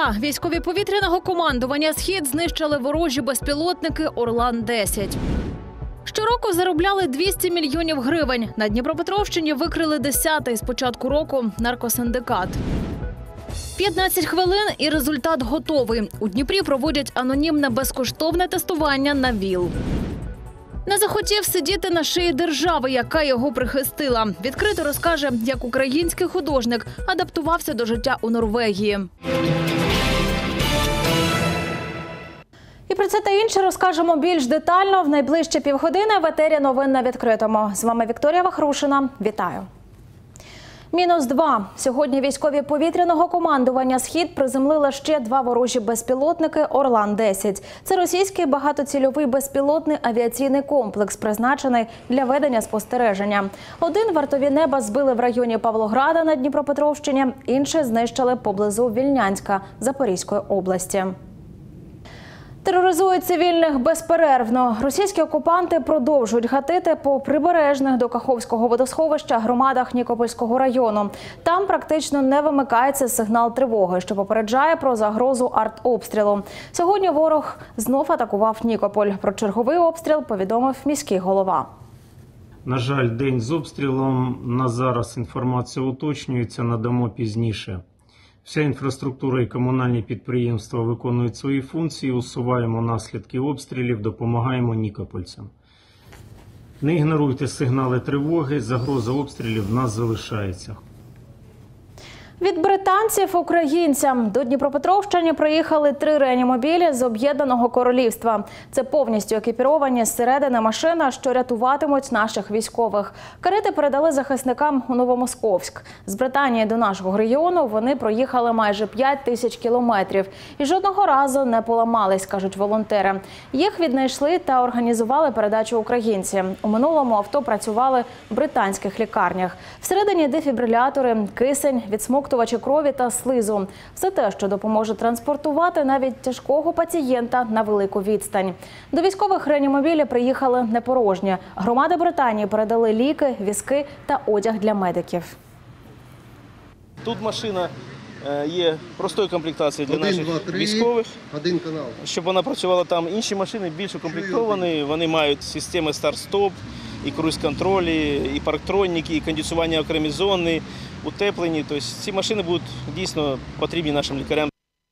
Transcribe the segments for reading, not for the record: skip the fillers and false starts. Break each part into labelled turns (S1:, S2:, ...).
S1: США. Військові повітряного командування «Схід» знищили ворожі безпілотники «Орлан-10». Щороку заробляли 200 мільйонів гривень. На Дніпропетровщині викрили 10-й з початку року наркосиндикат. 15 хвилин і результат готовий. У Дніпрі проводять анонімне безкоштовне тестування на ВІЛ. Не захотів сидіти на шиї держави, яка його прихистила. Відкрито розкаже, як український художник адаптувався до життя у Норвегії. І про це та інше розкажемо більш детально в найближчі півгодини в етері новин на відкритому. З вами Вікторія Вахрушина. Вітаю. -2. Сьогодні військові повітряного командування «Схід» приземлили ще 2 ворожі безпілотники «Орлан-10». Це російський багатоцільовий безпілотний авіаційний комплекс, призначений для ведення спостереження. Один вартові неба збили в районі Павлограда на Дніпропетровщині, інший знищили поблизу Вільнянська Запорізької області. Тероризують цивільних безперервно. Російські окупанти продовжують гатити по прибережних до Каховського водосховища громадах Нікопольського району. Там практично не вимикається сигнал тривоги, що попереджає про загрозу артобстрілу. Сьогодні ворог знов атакував Нікополь. Про черговий обстріл повідомив міський голова.
S2: На жаль, день з обстрілом. На зараз інформація уточнюється, надамо пізніше. Вся інфраструктура і комунальні підприємства виконують свої функції, усуваємо наслідки обстрілів, допомагаємо нікопольцям. Не ігноруйте сигнали тривоги, загроза обстрілів в нас залишається.
S1: Від британців українцям. До Дніпропетровщини приїхали 3 реанімобілі з Об'єднаного Королівства. Це повністю екіпіровані зсередини машина, що рятуватимуть наших військових. Карети передали захисникам у Новомосковськ. З Британії до нашого регіону вони проїхали майже 5000 кілометрів. І жодного разу не поламались, кажуть волонтери. Їх віднайшли та організували передачу українці. У минулому авто працювали в британських лікарнях. Всередині дефібрилятори, кисень, відсмоктувачі крові та слизу. Все те, що допоможе транспортувати навіть тяжкого пацієнта на велику відстань. До військових реанімобілі приїхали не порожні. Громади Британії передали ліки, візки та одяг для медиків.
S3: Тут машина є простої комплектації для наших військових, щоб вона працювала там. Інші машини більш укомплектовані, вони мають системи старт-стоп, і круїз-контролі, і парктроніки, і кондиціювання окремі зони, утеплені. Тобто ці машини будуть дійсно потрібні нашим лікарям.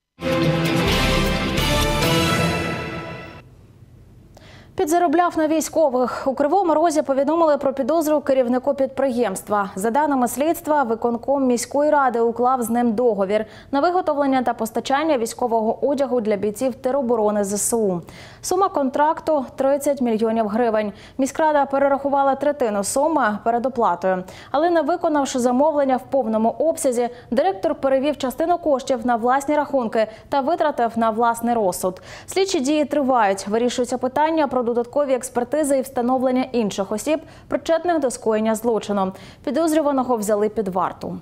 S1: Підзаробляв на військових. У Кривому Розі повідомили про підозру керівнику підприємства. За даними слідства, виконком міської ради уклав з ним договір на виготовлення та постачання військового одягу для бійців тероборони ЗСУ. Сума контракту – 30 мільйонів гривень. Міськрада перерахувала третину суми перед оплатою. Але не виконавши замовлення в повному обсязі, директор перевів частину коштів на власні рахунки та витратив на власний розсуд. Слідчі дії тривають. Вирішується питання про додаткові експертизи і встановлення інших осіб, причетних до скоєння злочину. Підозрюваного взяли під варту.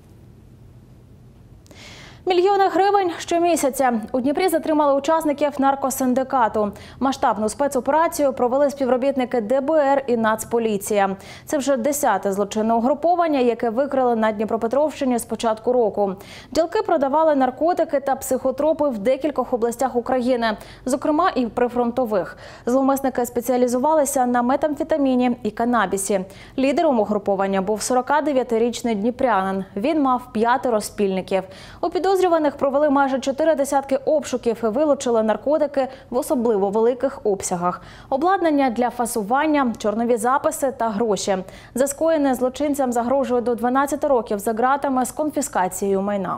S1: Мільйони гривень щомісяця. У Дніпрі затримали учасників наркосиндикату. Масштабну спецоперацію провели співробітники ДБР і Нацполіція. Це вже 10-те злочинне угруповання, яке викрили на Дніпропетровщині з початку року. Ділки продавали наркотики та психотропи в декількох областях України, зокрема і прифронтових. Зловмисники спеціалізувалися на метамфетаміні і канабісі. Лідером угруповання був 49-річний дніпрянин. Він мав 5 спільників. У підозрюваних провели майже 4 десятки обшуків і вилучили наркотики в особливо великих обсягах. Обладнання для фасування, чорнові записи та гроші. За скоєне злочинцям загрожує до 12 років за ґратами з конфіскацією майна.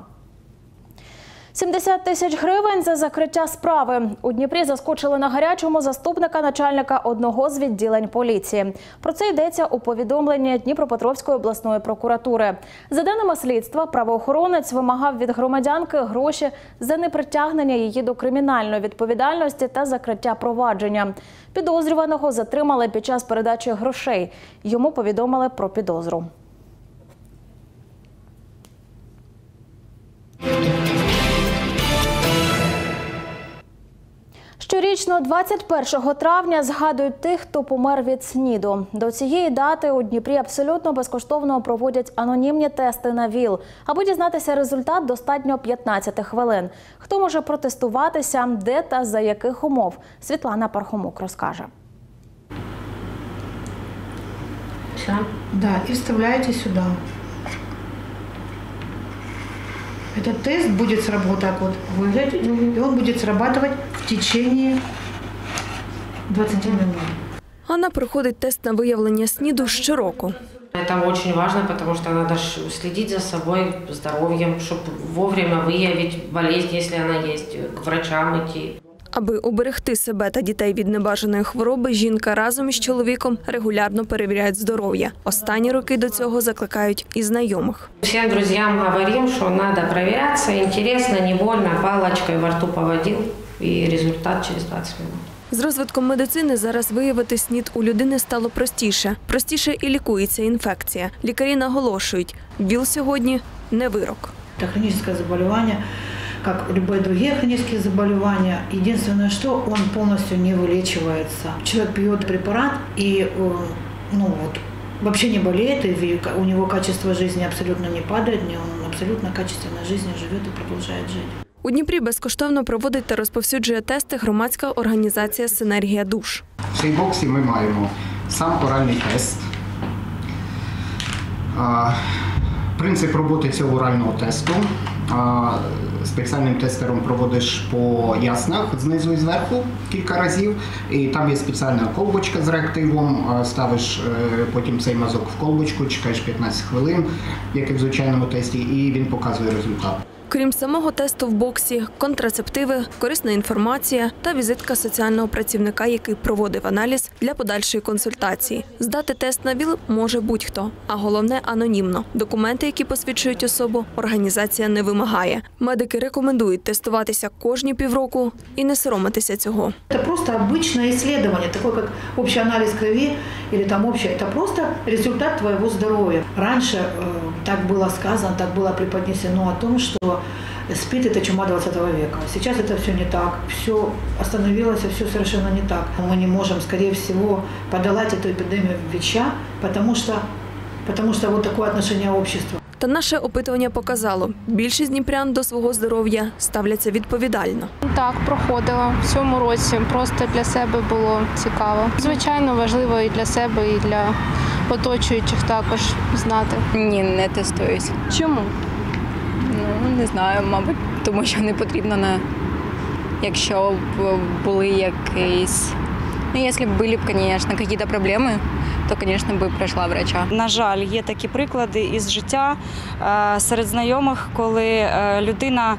S1: 70 тисяч гривень за закриття справи. У Дніпрі заскочили на гарячому заступника начальника одного з відділень поліції. Про це йдеться у повідомленні Дніпропетровської обласної прокуратури. За даними слідства, правоохоронець вимагав від громадянки гроші за непритягнення її до кримінальної відповідальності та закриття провадження. Підозрюваного затримали під час передачі грошей. Йому повідомили про підозру. Щорічно 21 травня згадують тих, хто помер від СНІДу. До цієї дати у Дніпрі абсолютно безкоштовно проводять анонімні тести на ВІЛ. Аби дізнатися результат, достатньо 15 хвилин. Хто може протестуватися, де та за яких умов? Світлана Пархомук розкаже.
S4: Все? Да, и вставляете сюда. Этот тест будет вот так вот выглядеть, и он будет срабатывать в течение 20 минут.
S5: Анна проходить тест на виявлення СНІДу щороку.
S6: Это очень важно, потому что надо следить за собой, здоровьем, чтобы вовремя выявить болезнь, если она есть, к врачам идти.
S5: Аби уберегти себе та дітей від небажаної хвороби, жінка разом із чоловіком регулярно перевіряють здоров'я. Останні роки до цього закликають і знайомих.
S6: Всем друзьям говорим, что надо проверяться, интересно, не больно, палочкой во рту поводил, и результат через 20 минут.
S5: З розвитком медицини зараз виявити СНІД у людини стало простіше. Простіше і лікується інфекція. Лікарі наголошують, ВІЛ сьогодні не вирок.
S4: Это хроническое заболевание, как любые другие хронические заболевания. Единственное, что он полностью не вылечивается. Человек пьет препарат и вообще не болеет, и у него качество жизни абсолютно не падает, он абсолютно качественно жизнью живет и продолжает жить.
S5: У Дніпрі безкоштовно проводить та розповсюджує тести громадська організація «Синергія душ».
S7: В цій боксі ми маємо сам оральний тест. Принцип роботи цього орального тесту. Спеціальним тестером проводиш по яснах знизу і зверху кілька разів. І там є спеціальна колбочка з реактивом. Ставиш потім цей мазок в колбочку, чекаєш 15 хвилин, як і в звичайному тесті, і він показує результат.
S5: Крім самого тесту в боксі, контрацептиви, корисна інформація та візитка соціального працівника, який проводив аналіз для подальшої консультації. Здати тест на ВІЛ може будь-хто, а головне – анонімно. Документи, які посвідчують особу, організація не вимагає. Медики рекомендують тестуватися кожні півроку і не соромитися цього.
S4: Это просто обычное исследование, такое как общий анализ крови или там общее. Это просто результат твоего здоровья. Раньше так было сказано, так было преподнесено о том, что СПИД – это чума 20 века. Сейчас это все не так, все остановилось, все совершенно не так. Мы не можем, скорее всего, подолать эту эпидемию в ВИЧ, потому что вот такое отношение общества.
S5: Та наше опитування показало, більшість дніпрян до свого здоров'я ставляться відповідально.
S8: Так, проходила в цьому році. Просто для себе було цікаво. Звичайно, важливо і для себе, і для оточуючих також знати.
S9: Ні, не тестуюсь.
S8: Чому?
S9: Ну, не знаю, мабуть, тому що не потрібно, якщо б були якісь, якщо б були, звісно, якісь проблеми, то, звісно, би пройшла врача.
S10: На жаль, є такі приклади із життя серед знайомих, коли людина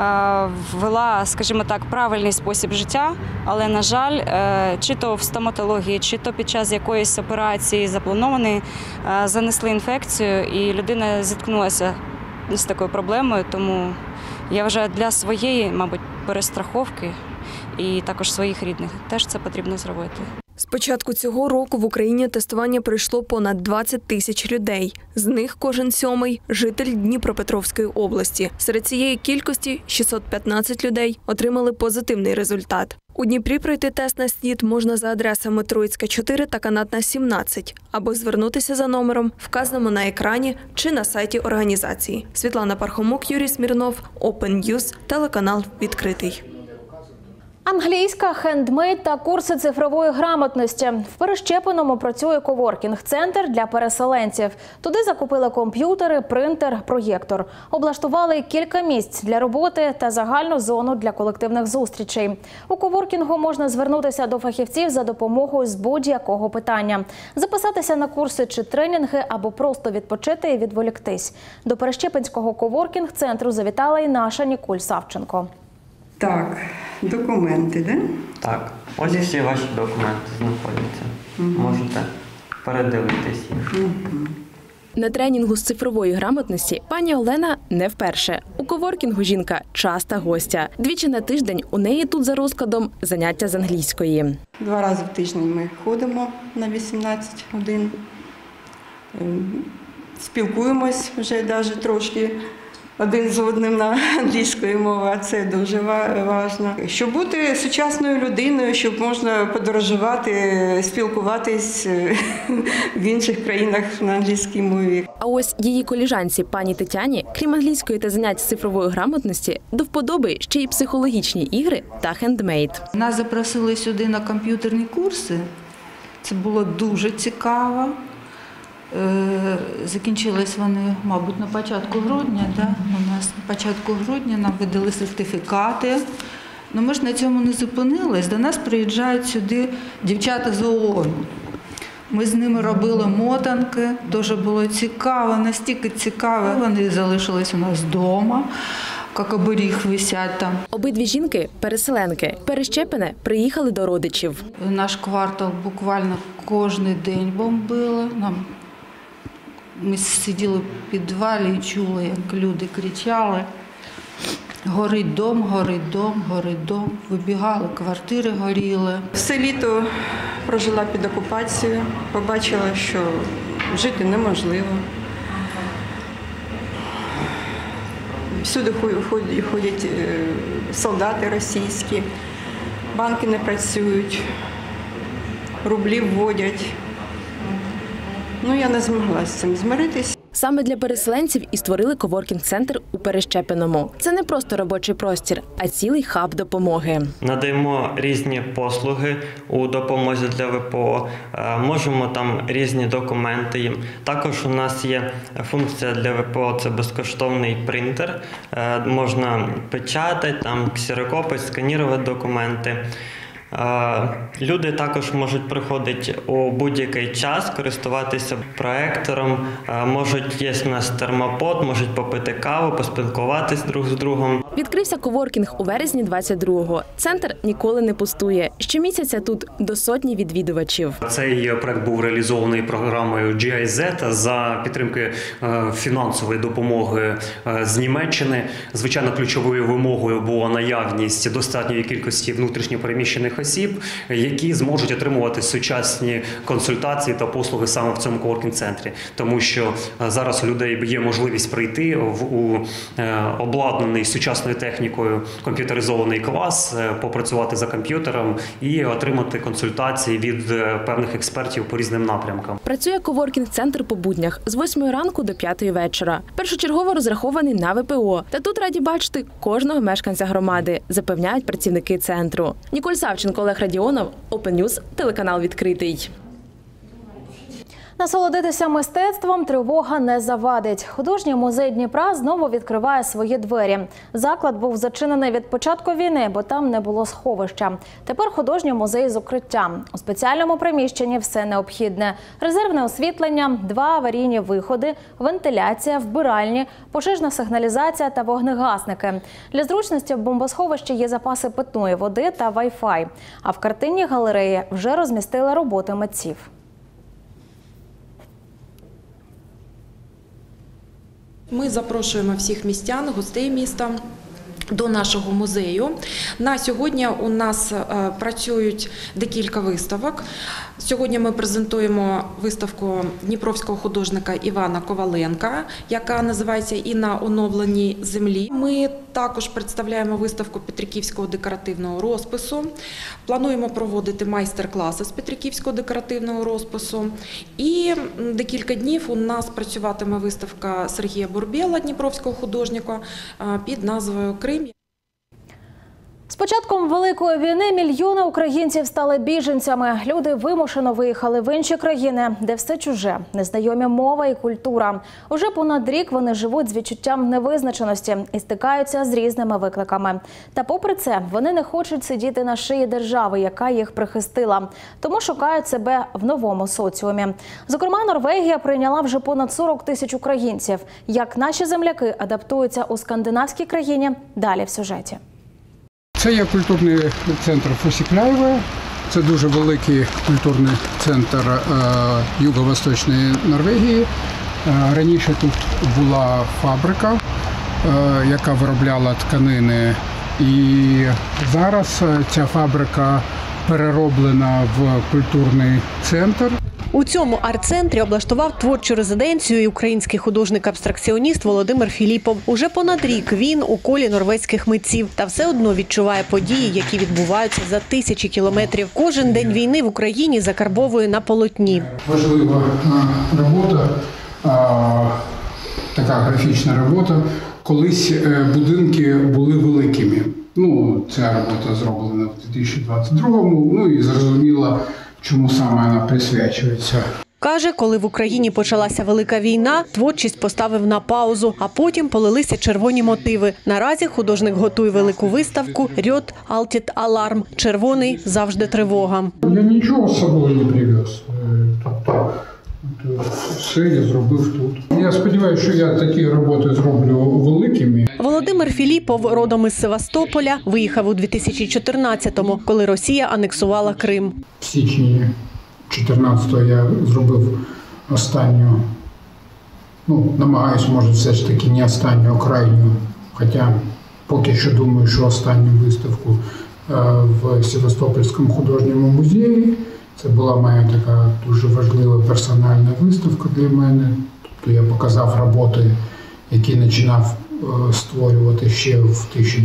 S10: ввела, скажімо так, правильний спосіб життя, але, на жаль, чи то в стоматології, чи то під час якоїсь операції запланованої занесли інфекцію, і людина зіткнулася з такою проблемою, тому я вважаю, для своєї, мабуть, перестраховки і також своїх рідних теж це потрібно зробити.
S5: З початку цього року в Україні тестування пройшло понад 20 тисяч людей. З них кожен сьомий – житель Дніпропетровської області. Серед цієї кількості 615 людей отримали позитивний результат. У Дніпрі пройти тест на СНІД можна за адресами Троїцька, 4 та Канатна, 17, або звернутися за номером, вказаному на екрані чи на сайті організації. Світлана Пархомук, Юрій Смірнов, Open News, телеканал «Відкритий».
S1: Англійська, хендмейд та курси цифрової грамотності. В Перещепиному працює коворкінг-центр для переселенців. Туди закупили комп'ютери, принтер, проєктор. Облаштували кілька місць для роботи та загальну зону для колективних зустрічей. У коворкінгу можна звернутися до фахівців за допомогою з будь-якого питання. Записатися на курси чи тренінги або просто відпочити і відволіктись. До Перещепинського коворкінг-центру завітала і наша Ніколь Савченко.
S11: Так, документи, да?
S12: Так, ось всі ваші документи знаходяться. Можете передивитись їх.
S13: На тренінгу з цифрової грамотності пані Олена не вперше. У коворкінгу жінка – часта гостя. Двічі на тиждень у неї тут за розкладом заняття з англійської.
S11: 2 рази в тиждень ми ходимо на 18 годин. Спілкуємось вже навіть трошки один з одним на англійської мови, а це дуже важливо. Щоб бути сучасною людиною, щоб можна подорожувати, спілкуватись в інших країнах на англійській мові.
S13: А ось її коліжанці пані Тетяні, крім англійської та занять з цифрової грамотності, до вподоби ще й психологічні ігри та хендмейд.
S14: Нас запросили сюди на комп'ютерні курси. Це було дуже цікаво. Закінчились вони, мабуть, на початку грудня. Да? У нас на початку грудня нам видали сертифікати. Ну, ми ж на цьому не зупинились. До нас приїжджають сюди дівчата з ООН. Ми з ними робили мотанки, дуже було цікаво, настільки цікаво. Вони залишились у нас вдома, як оберіг висять там.
S13: Обидві жінки – переселенки. Перещепине приїхали до родичів.
S14: Наш квартал буквально кожен день бомбили. Ми сиділи в підвалі і чули, як люди кричали: «Горить дом, горить дом, горить дом». Вибігали, квартири горіли.
S11: Все літо прожила під окупацією, побачила, що жити неможливо. Всюди ходять солдати російські, банки не працюють, рублі вводять. Ну, я не змогла з цим змиритись.
S13: Саме для переселенців і створили коворкінг-центр у Перещепиному. Це не просто робочий простір, а цілий хаб допомоги.
S12: Надаємо різні послуги у допомозі для ВПО, можемо там різні документи їм. Також у нас є функція для ВПО – це безкоштовний принтер. Можна печатати, там ксерокопити, сканувати документи. Люди також можуть приходити у будь-який час, користуватися проектором, є в нас термопод, можуть попити каву, поспілкуватись друг з другом.
S13: Відкрився коворкінг у березні 22-го. Центр ніколи не пустує. Щомісяця тут до сотні відвідувачів.
S15: Цей проект був реалізований програмою GIZ за підтримки фінансової допомоги з Німеччини. Звичайно, ключовою вимогою була наявність достатньої кількості внутрішньо переміщених осіб, які зможуть отримувати сучасні консультації та послуги саме в цьому коворкінг-центрі. Тому що зараз у людей є можливість прийти у обладнаний сучасною технікою комп'ютеризований клас, попрацювати за комп'ютером і отримати консультації від певних експертів по різним напрямкам.
S13: Працює коворкінг-центр по буднях з 8 ранку до 5 вечора. Першочергово розрахований на ВПО. Та тут раді бачити кожного мешканця громади, запевняють працівники центру. Ніколь Савченко, Олег Радіонов, Open News, телеканал «Відкритий».
S1: Насолодитися мистецтвом тривога не завадить. Художній музей Дніпра знову відкриває свої двері. Заклад був зачинений від початку війни, бо там не було сховища. Тепер художній музей з укриттям. У спеціальному приміщенні все необхідне. Резервне освітлення, 2 аварійні виходи, вентиляція, вбиральні, пожежна сигналізація та вогнегасники. Для зручності в бомбосховищі є запаси питної води та Wi-Fi. А в картинній галереї вже розмістили роботи митців.
S16: Ми запрошуємо всіх містян, гостей міста до нашого музею. На сьогодні у нас працюють декілька виставок. Сьогодні ми презентуємо виставку дніпровського художника Івана Коваленка, яка називається «І на оновленій землі». Ми також представляємо виставку петриківського декоративного розпису. Плануємо проводити майстер-класи з петриківського декоративного розпису. І декілька днів у нас працюватиме виставка Сергія Бурбєла, дніпровського художника, під назвою «Крим».
S1: З початком Великої війни мільйони українців стали біженцями. Люди вимушено виїхали в інші країни, де все чуже, незнайомі мова і культура. Уже понад рік вони живуть з відчуттям невизначеності і стикаються з різними викликами. Та попри це, вони не хочуть сидіти на шиї держави, яка їх прихистила. Тому шукають себе в новому соціумі. Зокрема, Норвегія прийняла вже понад 40 тисяч українців. Як наші земляки адаптуються у скандинавській країні – далі в сюжеті.
S17: Це є культурний центр Фусікляєве. Це дуже великий культурний центр Юго-Восточної Норвегії. Раніше тут була фабрика, яка виробляла тканини. І зараз ця фабрика перероблена в культурний центр.
S18: У цьому арт-центрі облаштував творчу резиденцію і український художник-абстракціоніст Володимир Філіпов. Уже понад рік він у колі норвезьких митців та все одно відчуває події, які відбуваються за тисячі кілометрів. Кожен день війни в Україні закарбовує на полотні.
S17: Важлива робота, така графічна робота. Колись будинки були великими. Ця робота зроблена в 2022-му, і зрозуміло, чому саме вона присвячується.
S18: Каже, коли в Україні почалася велика війна, творчість поставив на паузу, а потім полилися червоні мотиви. Наразі художник готує велику виставку «Рьот Алтід Аларм» – «Червоний завжди тривога».
S17: Я нічого з собою не привез. Все я зробив тут. Я сподіваюся, що я такі роботи зроблю великими.
S18: Володимир Філіпов, родом із Севастополя, виїхав у 2014-му, коли Росія анексувала Крим.
S17: В січні 2014-го я зробив останню, намагаюсь, може, все ж таки не останню, а крайню, хоча поки що думаю, що останню виставку в Севастопольському художньому музеї. Це була моя така дуже важлива персональна виставка для мене. Тобто я показав роботи, які починав створювати ще в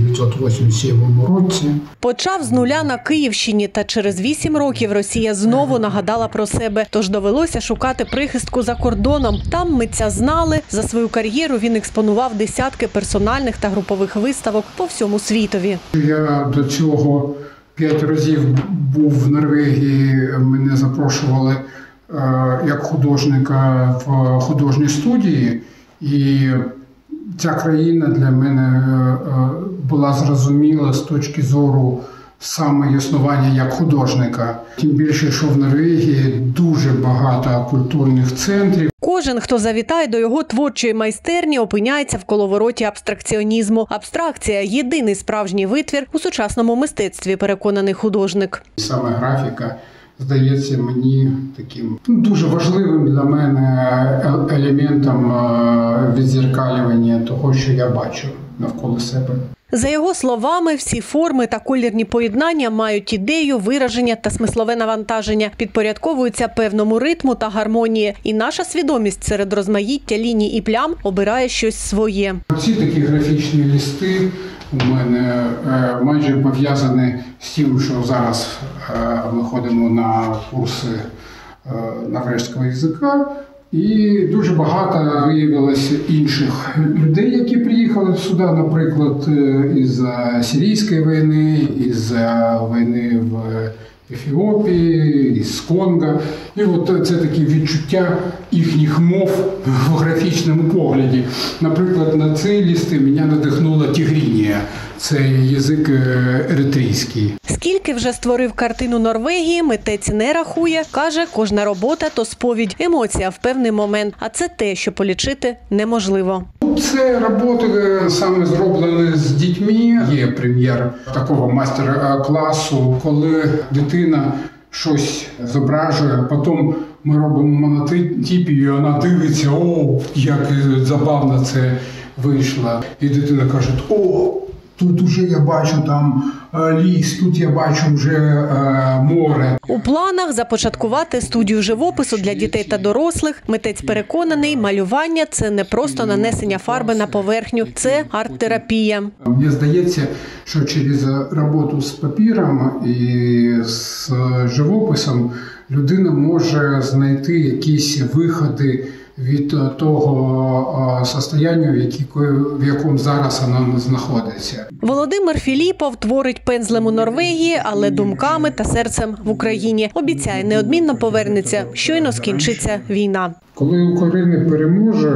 S17: 1987 році.
S18: Почав з нуля на Київщині, та через 8 років Росія знову нагадала про себе, тож довелося шукати прихистку за кордоном. Там митця знали, за свою кар'єру він експонував десятки персональних та групових виставок по всьому світові.
S17: Я до цього 5 разів був в Норвегії, мене запрошували як художника в художній студії, і ця країна для мене була зрозуміла з точки зору саме існування як художника. Тим більше, що в Норвегії дуже багато культурних центрів.
S18: Кожен, хто завітає до його творчої майстерні, опиняється в коловороті абстракціонізму. Абстракція – єдиний справжній витвір у сучасному мистецтві, переконаний художник.
S17: Саме графіка здається мені таким дуже важливим для мене елементом відзеркалювання того, що я бачу навколо себе.
S18: За його словами, всі форми та колірні поєднання мають ідею, вираження та смислове навантаження, підпорядковуються певному ритму та гармонії. І наша свідомість серед розмаїття ліній і плям обирає щось своє.
S17: Ці такі графічні листи у мене майже пов'язані з тим, що зараз ми ходимо на курси норвезького язика. І дуже багато виявилося інших людей, які приїхали сюди, наприклад, із Сирійської війни, із війни в Ефіопії, із Конго. І от це такі відчуття їхніх мов в графічному погляді. Наприклад, на ці листи мене надихнула тігрінія. Це язик еритрійський.
S18: Скільки вже створив картину Норвегії, митець не рахує. Каже, кожна робота – то сповідь, емоція в певний момент. А це те, що полічити неможливо.
S17: Це роботи саме зроблені з дітьми. Є прем'єр такого майстер-класу, коли дитина щось зображує, потім ми робимо монотипію, і вона дивиться, як забавно це вийшло. І дитина каже, тут уже я бачу там ліс, тут я бачу вже море.
S18: У планах започаткувати студію живопису для дітей та дорослих. Митець переконаний, малювання – це не просто нанесення фарби на поверхню, це арт-терапія.
S17: Мені здається, що через роботу з папіром і з живописом людина може знайти якісь виходи від того стану, в якому зараз вона знаходиться.
S18: Володимир Філіпов творить пензлем у Норвегії, але думками та серцем в Україні. Обіцяє, неодмінно повернеться, щойно скінчиться війна.
S17: Коли Україна переможе,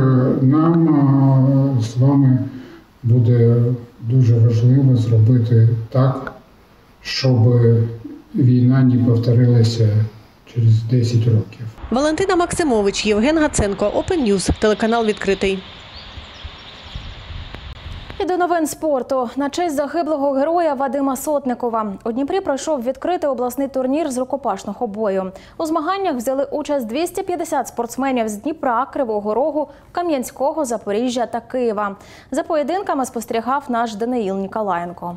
S17: нам з вами буде дуже важливо зробити так, щоб війна не повторилася через 10 років.
S18: Валентина Максимович, Євген Гаценко, Open News, телеканал «Відкритий».
S1: І до новин спорту. На честь загиблого героя Вадима Сотникова у Дніпрі пройшов відкритий обласний турнір з рукопашного бою. У змаганнях взяли участь 250 спортсменів з Дніпра, Кривого Рогу, Кам'янського, Запоріжжя та Києва. За поєдинками спостерігав наш Даниїл Ніколаєнко.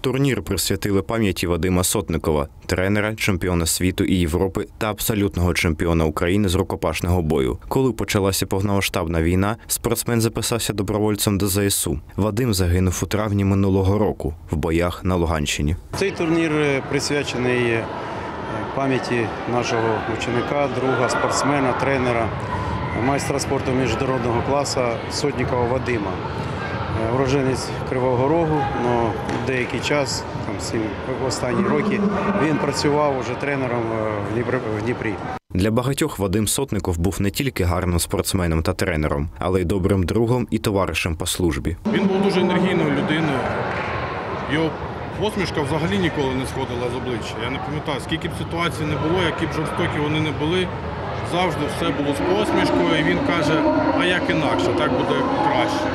S19: Турнір присвятили пам'яті Вадима Сотникова, тренера, чемпіона світу і Європи та абсолютного чемпіона України з рукопашного бою. Коли почалася повномасштабна війна, спортсмен записався добровольцем до ЗСУ. Вадим загинув у травні минулого року в боях на Луганщині.
S20: Цей турнір присвячений пам'яті нашого ученика, друга, спортсмена, тренера, майстра спорту міжнародного класу Сотникова Вадима. Уродженець Кривого Рогу, але деякий час, останні роки, він працював уже тренером в Дніпрі.
S19: Для багатьох Вадим Сотников був не тільки гарним спортсменом та тренером, але й добрим другом і товаришем по службі.
S21: Він був дуже енергійною людиною. Його посмішка взагалі ніколи не сходила з обличчя. Я не пам'ятаю, скільки б ситуацій не було, які б жорстокі вони не були, завжди все було з посмішкою. І він каже, а як інакше, так буде краще.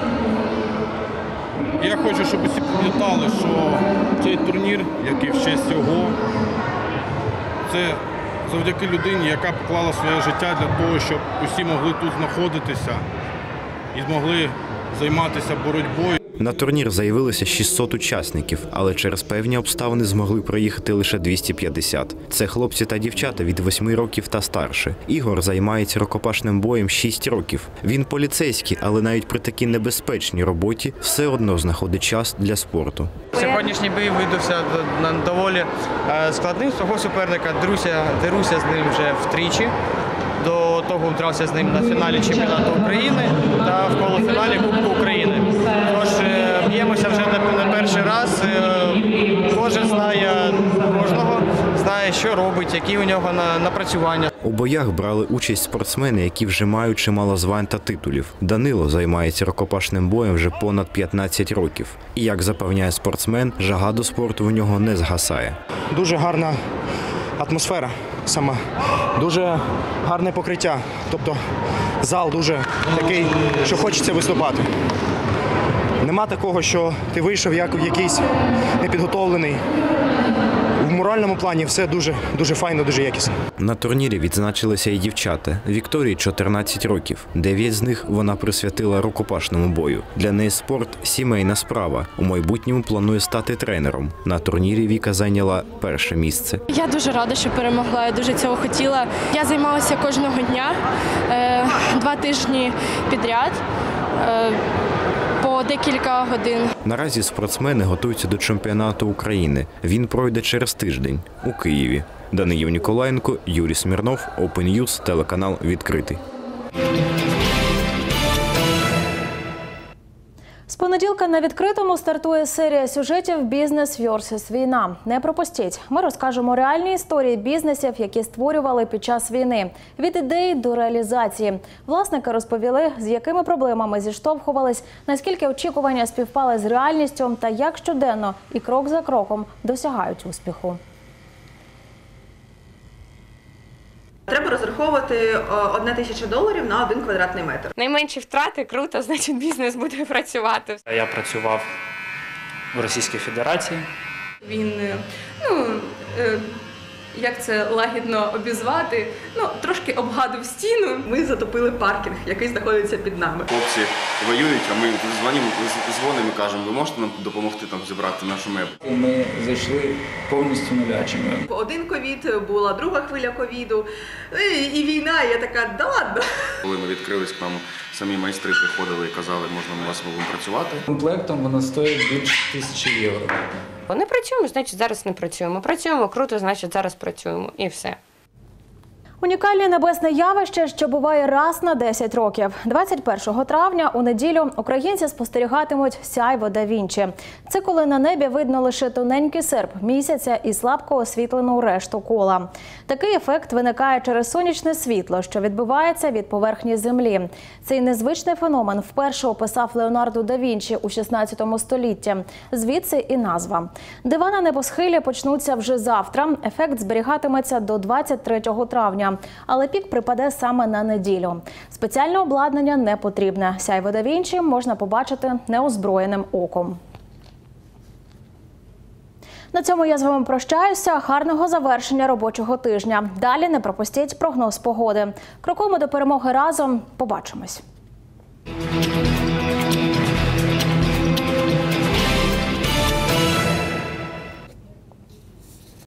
S21: Я хочу, щоб усі пам'ятали, що цей турнір, який в честь його, це завдяки людині, яка поклала своє життя для того, щоб усі могли тут знаходитися і змогли займатися боротьбою.
S19: На турнір заявилося 600 учасників, але через певні обставини змогли проїхати лише 250. Це хлопці та дівчата від 8 років та старше. Ігор займається рукопашним боєм 6 років. Він поліцейський, але навіть при такій небезпечній роботі все одно знаходить час для спорту.
S22: Сьогоднішній бій видався доволі складним. Свого суперника деруся з ним вже втричі. До того вдрався з ним на фіналі чемпіонату України та в полуфіналі Кубку України. Тож б'ємося вже не перший раз. Кожен знає кожного, знає, що робить, які у нього напрацювання.
S19: У боях брали участь спортсмени, які вже мають чимало звань та титулів. Данило займається рукопашним боєм вже понад 15 років. І, як запевняє спортсмен, жага до спорту в нього не згасає.
S23: Дуже гарна атмосфера, саме дуже гарне покриття. Тобто зал дуже такий, що хочеться виступати. Нема такого, що ти вийшов як якийсь непідготовлений. В моральному плані все дуже файно, дуже якісно.
S19: На турнірі відзначилися і дівчата. Вікторії 14 років. 9 з них вона присвятила рукопашному бою. Для неї спорт – сімейна справа. У майбутньому планує стати тренером. На турнірі Віка зайняла перше місце.
S24: Я дуже рада, що перемогла, я дуже цього хотіла. Я займалася кожного дня, 2 тижні підряд. По декілька годин.
S19: Наразі спортсмени готуються до чемпіонату України. Він пройде через тиждень у Києві. Даниїл Ніколаєнко, Юрій Смірнов, Open News, телеканал «Відкритий».
S1: З понеділка на «Відкритому» стартує серія сюжетів «Бізнес vs. Війна». Не пропустіть. Ми розкажемо реальні історії бізнесів, які створювали під час війни. Від ідеї до реалізації. Власники розповіли, з якими проблемами зіштовхувались, наскільки очікування співпали з реальністю та як щоденно і крок за кроком досягають успіху.
S25: Треба розраховувати $1000 на 1 квадратний метр.
S26: Найменші втрати – круто, значить бізнес буде працювати.
S27: Я працював в Російській Федерації.
S28: Він, як це лагідно обізвати, трошки обгадив стіну.
S25: Ми затопили паркінг, який знаходиться під нами.
S29: Хлопці воюють, а ми дзвонимо і кажемо, ви можете нам допомогти зібрати нашу меблю?
S30: Ми зайшли повністю нулячими.
S25: Один ковід, була друга хвиля ковіду, і війна, і я така, да ладно.
S29: Коли ми відкрились, к нам самі майстри приходили і казали, можна у вас будемо працювати.
S30: Комплектом воно стоїть більше $1000.
S6: Не працюємо, значить зараз не працюємо. Працюємо круто, значить зараз працюємо. І все.
S1: Унікальне небесне явище, що буває раз на 10 років. 21 травня у неділю українці спостерігатимуть сяйво да Вінчі. Це коли на небі видно лише тоненький серп місяця і слабко освітлену решту кола. Такий ефект виникає через сонячне світло, що відбивається від поверхні Землі. Цей незвичний феномен вперше описав Леонардо да Вінчі у 16 столітті. Звідси і назва. Дива на небосхилі почнуться вже завтра. Ефект зберігатиметься до 23 травня. Але пік припаде саме на неділю. Спеціальне обладнання не потрібне. Сяйво да Вінчі можна побачити неозброєним оком. На цьому я з вами прощаюся. Гарного завершення робочого тижня. Далі не пропустіть прогноз погоди. Крокуємо до перемоги разом. Побачимось.